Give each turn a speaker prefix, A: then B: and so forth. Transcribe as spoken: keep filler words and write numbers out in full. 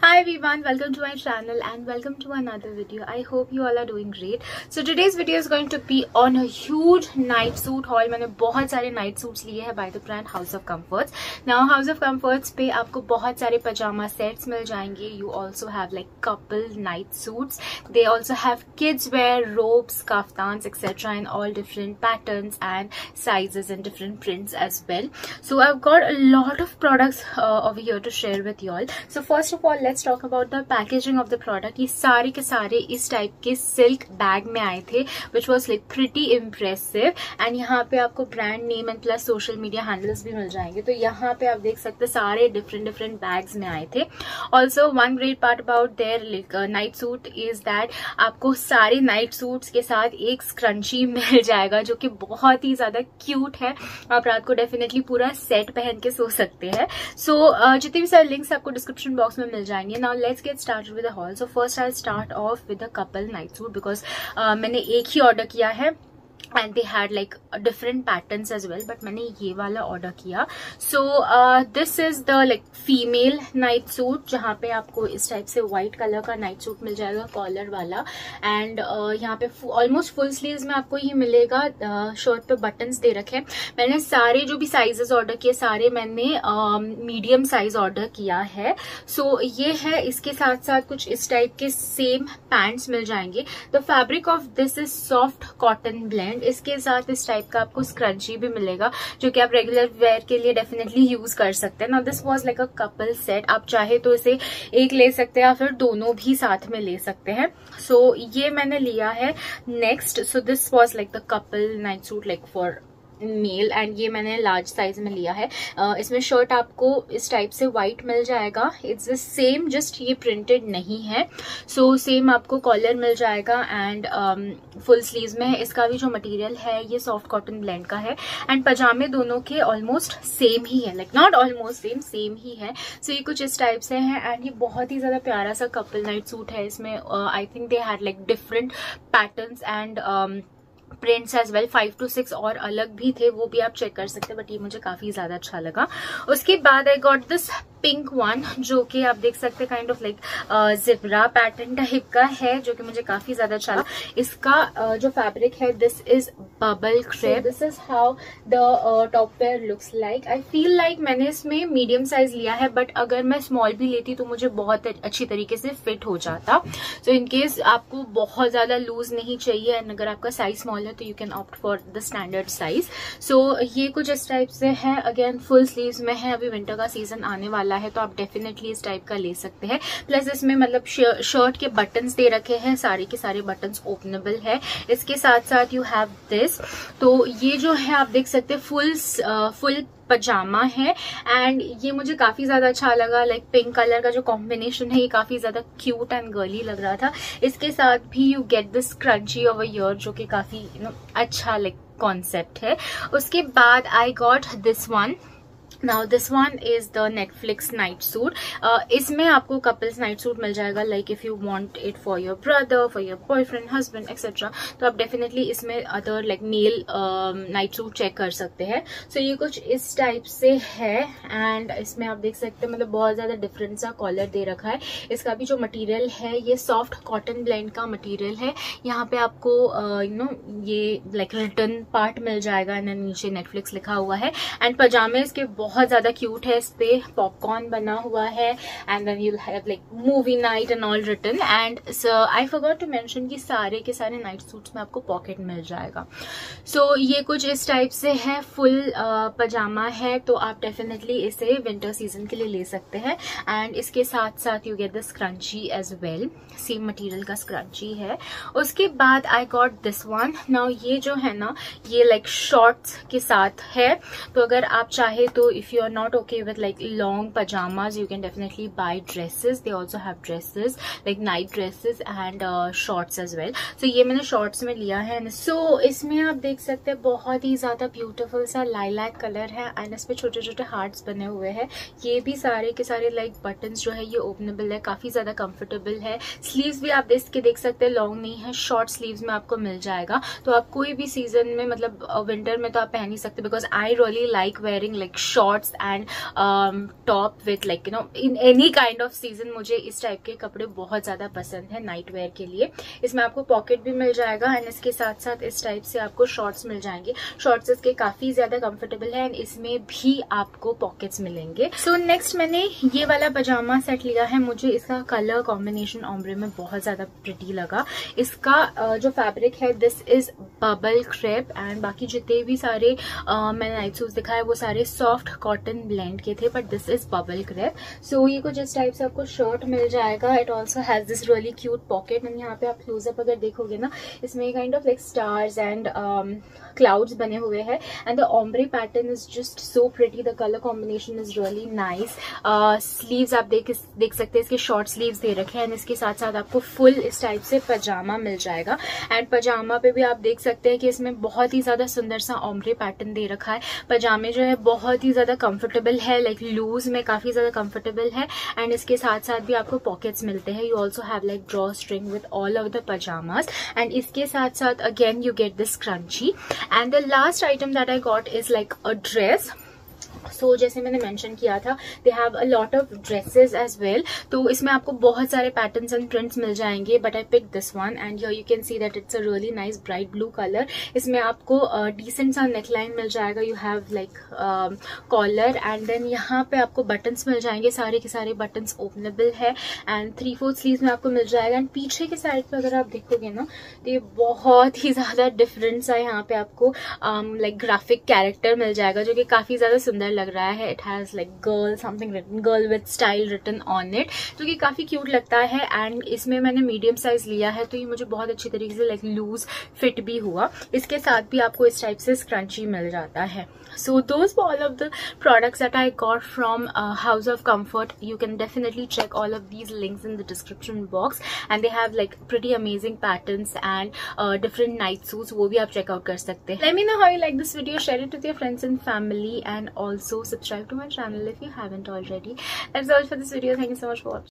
A: Hi everyone, welcome to my channel and welcome to another video. I hope you all are doing great. So today's video is going to be on a huge night suit haul. मैंने बहुत सारे night suits लिए हैं by the brand House of Comforts. Now House of Comforts पे आपको बहुत सारे pajama sets मिल जाएंगे. You also have like couple night suits. They also have kids wear, robes, kaftans, et cetera in all different patterns and sizes and different prints as well. So I've got a lot of products uh, over here to share with you all. So first of all, let's talk about the packaging of the product. ये सारे के सारे इस type के silk bag में आए थे, which was like pretty impressive. And यहाँ पे आपको brand name and plus social media handles भी मिल जाएंगे. तो यहाँ पे आप देख सकते हैं सारे डिफरेंट डिफरेंट बैग्स में आए थे. Also one great part about their night suit is that आपको सारे नाइट सूट्स के साथ एक स्क्रंची मिल जाएगा जो कि बहुत ही ज्यादा क्यूट है. आप रात को डेफिनेटली पूरा सेट पहन के सो सकते हैं. सो so, uh, जितने भी सारे लिंक्स आपको डिस्क्रिप्शन बॉक्स में मिल जाएंगे. Now let's get started with the haul. So first I'll start off with the couple night suit because uh, मैंने एक ही ऑर्डर किया है and they had like different patterns as well, but मैंने ये वाला order किया. So uh, this is the like female night suit जहाँ पे आपको इस टाइप से व्हाइट कलर का नाइट सूट मिल जाएगा कॉलर वाला. एंड uh, यहाँ पे ऑलमोस्ट फुल स्लीव्स में आपको ये मिलेगा. शर्ट uh, पे बटन्स दे रखे. मैंने सारे जो भी साइजेस ऑर्डर किए सारे मैंने मीडियम साइज ऑर्डर किया है. सो so, ये है. इसके साथ साथ कुछ इस टाइप के सेम पैंट्स मिल जाएंगे. The fabric of this is soft cotton blend. इसके साथ इस टाइप का आपको स्क्रंची भी मिलेगा जो कि आप रेगुलर वेयर के लिए डेफिनेटली यूज कर सकते हैं. Now this was like a couple set. आप चाहे तो इसे एक ले सकते हैं या फिर दोनों भी साथ में ले सकते हैं. सो so, ये मैंने लिया है. Next so this was like the couple night suit like for male and ये मैंने लार्ज साइज में लिया है. uh, इसमें शर्ट आपको इस टाइप से व्हाइट मिल जाएगा. इट्स द सेम, जस्ट ये प्रिंटेड नहीं है. सो so, सेम आपको कॉलर मिल जाएगा एंड फुल स्लीव्स में है. इसका भी जो मटेरियल है ये सॉफ्ट कॉटन ब्लेंड का है. एंड पजामे दोनों के ऑलमोस्ट सेम ही है, like not almost same same ही है. सो so, ये कुछ इस टाइप से है एंड ये बहुत ही ज्यादा प्यारा सा कपल नाइट सूट है. इसमें I think they had like different patterns and prints as well. Five two six और अलग भी थे, वो भी आप चेक कर सकते हैं, बट ये मुझे काफी ज्यादा अच्छा लगा. उसके बाद I got this pink one जो कि आप देख सकते हैं kind of like zebra pattern type का है जो कि मुझे काफी ज्यादा अच्छा लगा. इसका uh, जो फैब्रिक है this is bubble crepe. This is how the top wear looks like. I feel like मैंने इसमें मीडियम साइज लिया है, बट अगर मैं स्मॉल भी लेती तो मुझे बहुत अच्छी तरीके से फिट हो जाता. सो इन केस आपको बहुत ज्यादा लूज नहीं चाहिए एंड अगर आपका साइज स्मॉल है तो you can opt for the standard size. So ये कुछ इस टाइप से है. अगेन फुल स्लीव्स में है. अभी विंटर का सीजन आने वाला है तो आप डेफिनेटली इस टाइप का ले सकते हैं. प्लस इसमें मतलब शर्ट के बटन्स दे रखे हैं. सारे के सारे बटन्स ओपनेबल है. इसके साथ साथ यू हैव दिस. तो ये जो है आप देख सकते हैं फुल फुल पजामा है एंड ये मुझे काफी ज्यादा अच्छा लगा. लाइक पिंक कलर का जो कॉम्बिनेशन है ये काफी ज्यादा क्यूट एंड गर्ली लग रहा था. इसके साथ भी you get this scrunchie over here जो कि काफी यू नो अच्छा लाइक कॉन्सेप्ट है. उसके बाद I got this one. Now this one is the Netflix night suit. इसमें आपको कपल्स नाइट सूट मिल जाएगा. Like if you want it for your brother, for your boyfriend, husband etcetera, तो आप डेफिनेटली इसमें other like male night suit check कर सकते हैं. सो so, ये कुछ इस टाइप से है एंड इसमें आप देख सकते हैं मतलब बहुत ज्यादा डिफरेंट सा कॉलर दे रखा है. इसका भी जो मटेरियल है ये सॉफ्ट कॉटन ब्लेंड का मटेरियल है. यहाँ पे आपको यू नो ये लाइक रिटर्न पार्ट मिल जाएगा एंड नीचे नेटफ्लिक्स लिखा हुआ है. एंड पजामे इसके बहुत ज्यादा क्यूट है. इस पे पॉपकॉर्न बना हुआ है and then you have like movie night and all written. And I forgot to mention कि सारे के सारे नाइट सूट्स में आपको पॉकेट मिल जाएगा. सो so, ये कुछ इस टाइप से है. फुल पजामा uh, है तो आप डेफिनेटली इसे विंटर सीजन के लिए ले सकते हैं. एंड इसके साथ साथ you get the scrunchie as well. Same material का स्क्रंची है. उसके बाद I got this one. Now ये जो है ना ये लाइक शॉर्ट्स के साथ है. तो अगर आप चाहे तो if you are not okay with like long pajamas you can definitely buy dresses. They also have dresses like night dresses and uh, shorts as well. So ये मैंने shorts में लिया है. So इसमें आप देख सकते हैं बहुत ही ज्यादा beautiful सा lilac कलर है एंड इस पे छोटे छोटे हार्ट्स बने हुए हैं. ये भी सारे के सारे लाइक बटन्स जो है ये ओपनेबल है. काफी ज्यादा कंफर्टेबल है. स्लीव्स भी आप देख के देख सकते हैं लॉन्ग नहीं है, शॉर्ट स्लीव्स में आपको मिल जाएगा. तो आप कोई भी सीजन में मतलब विंटर में तो आप पहन ही सकते because I really like wearing like short shorts and top with like you know in any kind of season. मुझे इस टाइप के कपड़े बहुत ज्यादा पसंद है नाइट वेयर के लिए। इसमें आपको पॉकेट भी मिल जाएगा एंड इसके साथ साथ इस टाइप से आपको शॉर्ट्स मिल जाएंगे। शॉर्ट्स इसके काफी ज्यादा कंफर्टेबल है एंड इसमें भी आपको पॉकेट्स मिलेंगे। सो so, नेक्स्ट मैंने ये वाला पजामा सेट लिया है। मुझे इसका कलर कॉम्बिनेशन ऑम्ब्रे में बहुत ज्यादा प्रिटी लगा। इसका जो फैब्रिक है this is bubble crepe and बाकी जितने भी सारे uh, मैंने नाइट सूट्स दिखाए वो सारे सॉफ्ट कॉटन ब्लेंड के थे, but this is bubble crepe. So ये कुछ इस टाइप से आपको शर्ट मिल जाएगा। It also has this really cute pocket and यहाँ पे आप क्लोजअप अगर देखोगे ना, इसमें kind of like stars and clouds बने हुए हैं and the ombre pattern is just so pretty. The colour combination is really nice. Sleeves आप देख देख सकते हैं, इसके शॉर्ट स्लीव्स दे रखे हैं एंड इसके साथ साथ आपको फुल इस टाइप से पजामा मिल जाएगा। एंड पजामा पे भी आप देख सकते हैं कि इसमें बहुत ही ज्यादा सुंदर सा ऑम्ब्रे पैटर्न दे रखा है। पजामे जो है बहुत ही ज्यादा कंफर्टेबल है, लाइक लूज में काफी ज्यादा कंफर्टेबल है एंड इसके साथ साथ भी आपको पॉकेट्स मिलते हैं। You also have like drawstring with all of the pyjamas and इसके साथ साथ again you get this scrunchie. And the last item that I got is like a dress. So so, जैसे मैंने mention किया था, they have a lot of dresses as well. तो इसमें आपको बहुत सारे पैटर्न्स एंड प्रिंट्स मिल जाएंगे, but I pick this one and here you can see that it's a really nice bright blue colour. इसमें आपको डिसेंट uh, सा नेकलाइन मिल जाएगा। You have like collar and then यहाँ पे आपको बटन्स मिल जाएंगे। सारे के सारे बटन्स ओपनेबल है एंड थ्री फोर्थ स्लीव्स में आपको मिल जाएगा। एंड पीछे के साइड पे अगर आप देखोगे ना, तो ये बहुत ही ज्यादा डिफरेंट सा यहाँ पे आपको लाइक ग्राफिक कैरेक्टर मिल जाएगा, जो कि काफी ज्यादा सुंदर लग रहा है। It has like girl something written, girl with style written on it, जो कि काफी क्यूट लगता है। एंड इसमें मैंने मीडियम साइज लिया है, तो ये मुझे बहुत अच्छी तरीके से लाइक लूज फिट भी हुआ। इसके साथ भी आपको इस टाइप से स्क्रंची मिल जाता है। So those were all of the products that I got from uh, House of Comfort. You can definitely check all of these links in the description box and they have like pretty amazing patterns and uh, different night suits. वो भी आप check out कर सकते हैं. Let me know how you like this video. Share it with your friends and family and also subscribe to my channel if you haven't already. That's all for this video. Thank you so much for watching.